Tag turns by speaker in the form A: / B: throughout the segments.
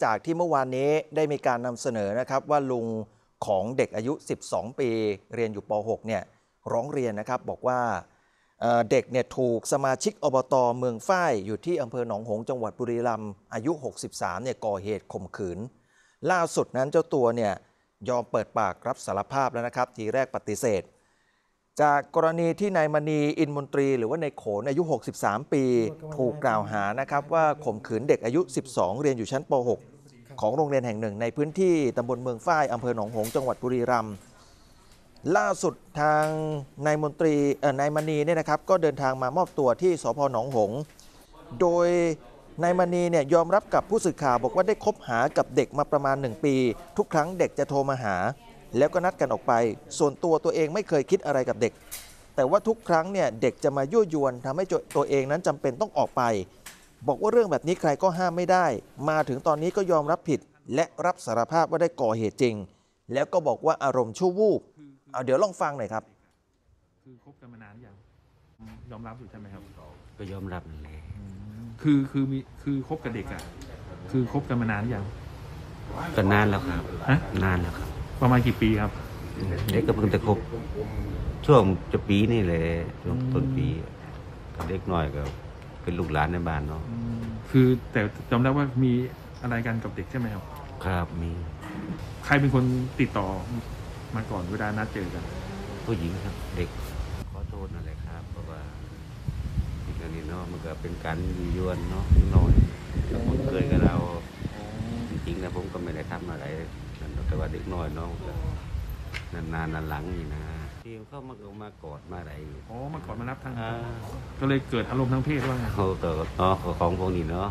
A: จากที่เมื่อวานนี้ได้มีการนำเสนอนะครับว่าลุงของเด็กอายุ 12 ปีเรียนอยู่ป .6 เนี่ยร้องเรียนนะครับบอกว่าเด็กเนี่ยถูกสมาชิกอบต.เมืองฝ้ายอยู่ที่อำเภอหนองหงส์จังหวัดบุรีรัมย์อายุ 63 เนี่ยก่อเหตุข่มขืนล่าสุดนั้นเจ้าตัวเนี่ยยอมเปิดปากรับสารภาพแล้วนะครับทีแรกปฏิเสธจากกรณีที่นายมณีอินมนตรีหรือว่าในโขนอายุ 63 ปีถูกกล่าวหานะครับว่าข่มขืนเด็กอายุ 12 เรียนอยู่ชั้นป .6 ของโรงเรียนแห่งหนึ่งในพื้นที่ตำบลเมืองฝ้ายอำเภอหนองหงส์จังหวัดบุรีรัมย์ล่าสุดทางนายมณีเนี่ยนะครับก็เดินทางมามอบตัวที่สภ.หนองหงส์โดยนายมณีเนี่ยยอมรับกับผู้สื่อข่าวบอกว่าได้คบหากับเด็กมาประมาณ1 ปีทุกครั้งเด็กจะโทรมาหาแล้วก็นัดกันออกไปส่วนตัวเองไม่เคยคิดอะไรกับเด็กแต่ว่าทุกครั้งเนี่ยเด็กจะมายั่วยวนทำให้ตัวเองนั้นจำเป็นต้องออกไปบอกว่าเรื่องแบบนี้ใครก็ห้ามไม่ได้มาถึงตอนนี้ก็ยอมรับผิดและรับสารภาพว่าได้ก่อเหตุจริงแล้วก็บอกว่าอารมณ์ชั่ววูบเดี๋ยวลองฟังหน่อยครับ
B: คือคบกันมานานยังยอมรับอยู่ใช่ไหมครับ
C: ก็ยอมรับเลย
B: คือคบกับเด็กอ่ะคือคบกันมานานยัง
C: ก็นานแล้วครับนานแล้วครับ
B: ประมาณกี่ปีครับ
C: เด็กก็เพิ่งจะคบช่วงจะปีนี่เลยช่วงต้นปีเด็กน้อยก็เป็นลูกหลานในบ้านเนาะ
B: คือแต่จำได้ว่ามีอะไรกันกับเด็กใช่ไหมครับ
C: ครับมี
B: ใครเป็นคนติดต่อมาก่อนเวลานัดเจอกัน
C: ผู้หญิงครับเด็กขอโทษนั่นแหละครับเพราะว่าอีกอันนี้เนาะมันก็เป็นการยวนเนาะน้อยแล้วผมเคยกับเราจริงๆนะผมก็ไม่ได้ทำอะไรแต่ว่าเด็กน้อยเนาะนานหลังนี่นะที่เขามากอดมาอะไร
B: มากอดมารับทางก็เลยเกิดอารมณ์ทางเพศว่าไง
C: ของพวกนี้เนาะ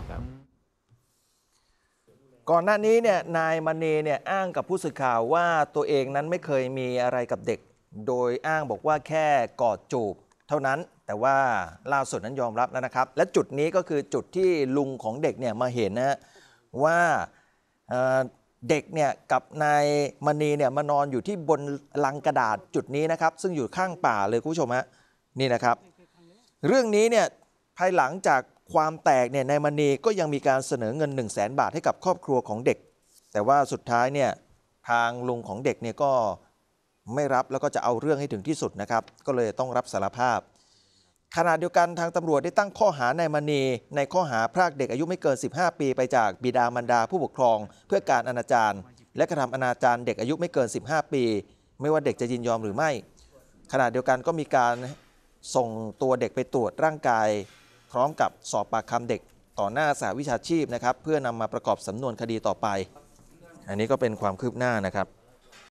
A: ก่อนหน้านี้เนี่ยนายมณีเนี่ยอ้างกับผู้สื่อข่าวว่าตัวเองนั้นไม่เคยมีอะไรกับเด็กโดยอ้างบอกว่าแค่กอดจูบเท่านั้นแต่ว่าล่าสุดนั้นยอมรับแล้วนะครับและจุดนี้ก็คือจุดที่ลุงของเด็กเนี่ยมาเห็นนะว่าเด็กเนี่ยกับนายมณีเนี่ยมานอนอยู่ที่บนลังกระดาษจุดนี้นะครับซึ่งอยู่ข้างป่าเลยคุณผู้ชมฮะนี่นะครับเรื่องนี้เนี่ยภายหลังจากความแตกเนี่ยนายมณีก็ยังมีการเสนอเงิน 100,000 บาทให้กับครอบครัวของเด็กแต่ว่าสุดท้ายเนี่ยทางลุงของเด็กเนี่ยก็ไม่รับแล้วก็จะเอาเรื่องให้ถึงที่สุดนะครับก็เลยต้องรับสารภาพขณะเดียวกันทางตำรวจได้ตั้งข้อหานายมณีในข้อหาพรากเด็กอายุไม่เกิน15 ปีไปจากบิดามารดาผู้ปกครองเพื่อการอนาจารและกระทำอนาจารเด็กอายุไม่เกิน15 ปีไม่ว่าเด็กจะยินยอมหรือไม่ขณะเดียวกันก็มีการส่งตัวเด็กไปตรวจร่างกายพร้อมกับสอบปากคำเด็กต่อหน้าสหวิชาชีพนะครับเพื่อนำมาประกอบสำนวนคดีต่อไปอันนี้ก็เป็นความคืบหน้านะครับ